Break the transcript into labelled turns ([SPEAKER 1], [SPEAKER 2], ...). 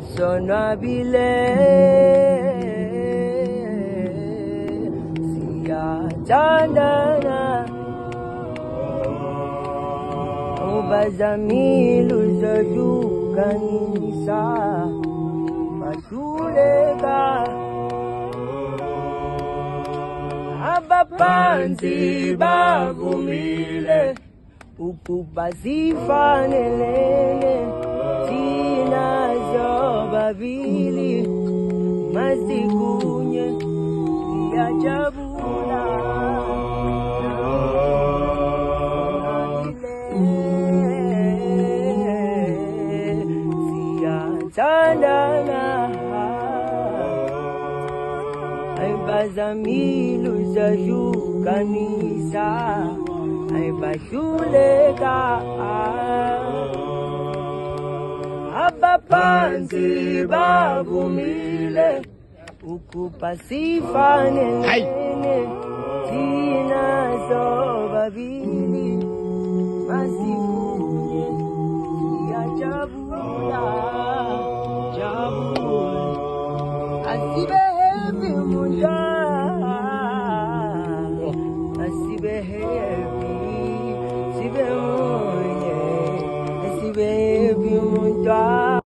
[SPEAKER 1] sonwabile siyathandana ubazamile uzahlukanisa bahluleka abaphansi bavumile ukuba sifanelene thina zobabili masikunye siyajabula siyathandana ayibazamile uzahlukanisa ayibahluleka abaphansi bavumile ukuba sifanelene thina sobabili masikunye siyajabula